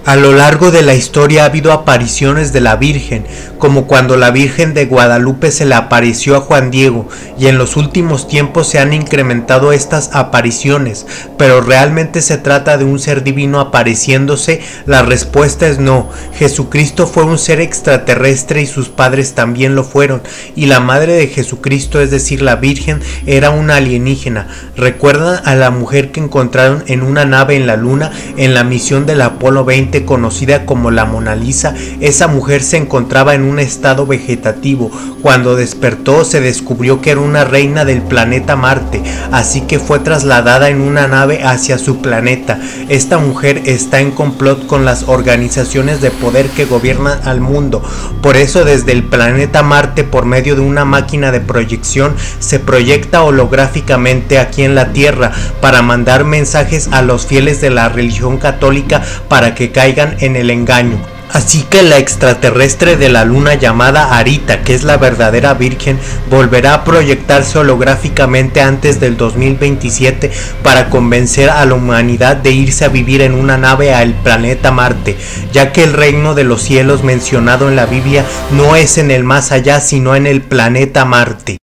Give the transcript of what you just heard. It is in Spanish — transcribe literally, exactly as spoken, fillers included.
A lo largo de la historia ha habido apariciones de la Virgen, como cuando la Virgen de Guadalupe se le apareció a Juan Diego, y en los últimos tiempos se han incrementado estas apariciones, pero ¿realmente se trata de un ser divino apareciéndose? La respuesta es no. Jesucristo fue un ser extraterrestre y sus padres también lo fueron, y la madre de Jesucristo, es decir, la Virgen, era una alienígena. ¿Recuerdan a la mujer que encontraron en una nave en la luna en la misión del Apolo veinte? Conocida como la Mona Lisa? Esa mujer se encontraba en un estado vegetativo. Cuando despertó se descubrió que era una reina del planeta Marte, así que fue trasladada en una nave hacia su planeta. Esta mujer está en complot con las organizaciones de poder que gobiernan al mundo. Por eso desde el planeta Marte, por medio de una máquina de proyección, se proyecta holográficamente aquí en la Tierra para mandar mensajes a los fieles de la religión católica para que caigan en el engaño. Así que la extraterrestre de la luna llamada Arita, que es la verdadera Virgen, volverá a proyectarse holográficamente antes del dos mil veintisiete para convencer a la humanidad de irse a vivir en una nave al planeta Marte, ya que el reino de los cielos mencionado en la Biblia no es en el más allá, sino en el planeta Marte.